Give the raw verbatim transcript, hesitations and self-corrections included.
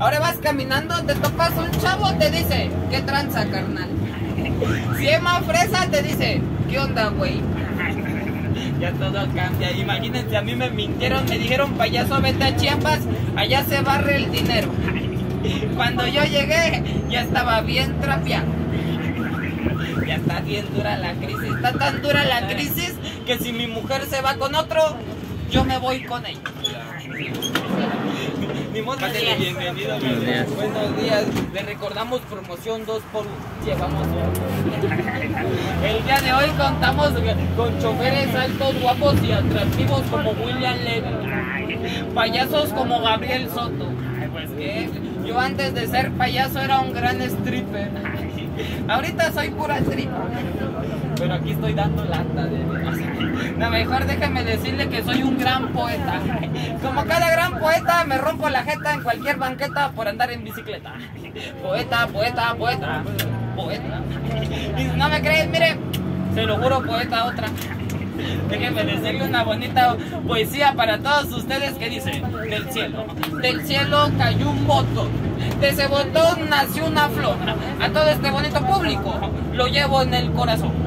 Ahora vas caminando, te topas un chavo, te dice, ¿qué tranza, carnal? Si es más fresa, te dice, ¿qué onda, güey? Ya todo cambia. Imagínense, a mí me mintieron, me dijeron, payaso, vete a Chiapas, allá se barre el dinero. Cuando yo llegué, ya estaba bien trapeado. Ya está bien dura la crisis. Está tan dura la crisis que si mi mujer se va con otro, yo me voy con ella. Ni modo, bienvenido. Buenos días. Buenos días. Le recordamos promoción dos por uno. Llevamos el día de hoy contamos con choferes altos, guapos y atractivos como William Levy, payasos como Gabriel Soto. Pues que yo antes de ser payaso era un gran stripper. Ahorita soy pura stripper. Pero aquí estoy dando lata de... No, mejor déjame decirle que soy un gran poeta. Como cada gran poeta me rompo la jeta en cualquier banqueta por andar en bicicleta. Poeta, poeta, poeta, poeta. Y si no me creen, mire, se lo juro, poeta otra. Déjenme decirle una bonita poesía para todos ustedes que dice: del cielo, del cielo cayó un botón, de ese botón nació una flor. A todo este bonito público lo llevo en el corazón.